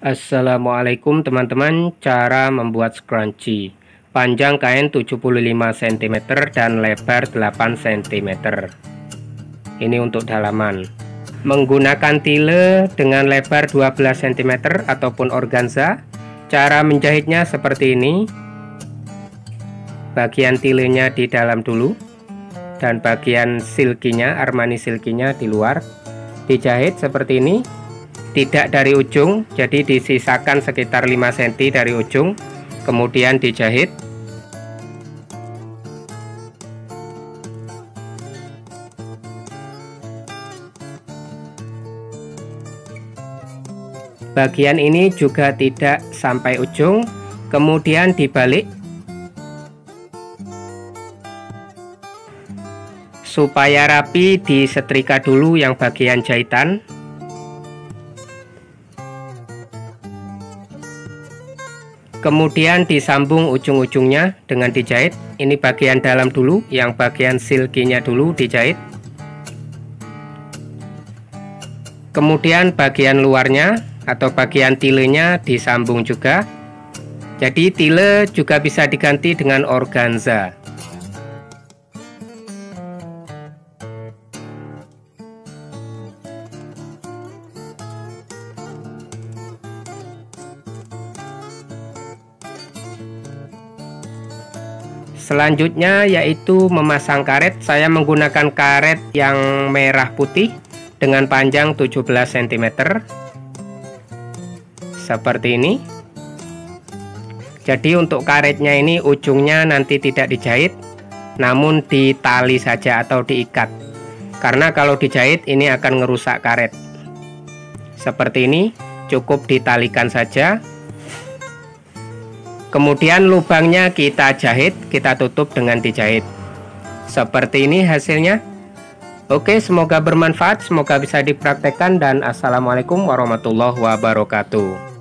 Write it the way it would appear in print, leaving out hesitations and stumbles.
Assalamualaikum teman-teman, cara membuat scrunchie. Panjang kain 75 cm dan lebar 8 cm. Ini untuk dalaman. Menggunakan tile dengan lebar 12 cm ataupun organza. Cara menjahitnya seperti ini. Bagian tilenya di dalam dulu dan bagian silkinya, Armani silkinya di luar. Dijahit seperti ini. Tidak dari ujung, jadi disisakan sekitar 5 cm dari ujung, kemudian dijahit. Bagian ini juga tidak sampai ujung, kemudian dibalik supaya rapi. Disetrika dulu yang bagian jahitan. Kemudian disambung ujung-ujungnya dengan dijahit. Ini bagian dalam dulu, yang bagian silkinya dulu dijahit. Kemudian bagian luarnya atau bagian tilenya disambung juga. Jadi tile juga bisa diganti dengan organza. Selanjutnya yaitu memasang karet. Saya menggunakan karet yang merah putih dengan panjang 17 cm seperti ini. Jadi untuk karetnya ini ujungnya nanti tidak dijahit, namun ditali saja atau diikat, karena kalau dijahit ini akan ngerusak karet. Seperti ini, cukup ditalikan saja. Kemudian lubangnya kita jahit, kita tutup dengan dijahit. Seperti ini hasilnya. Oke, semoga bermanfaat, semoga bisa dipraktekkan, dan assalamualaikum warahmatullahi wabarakatuh.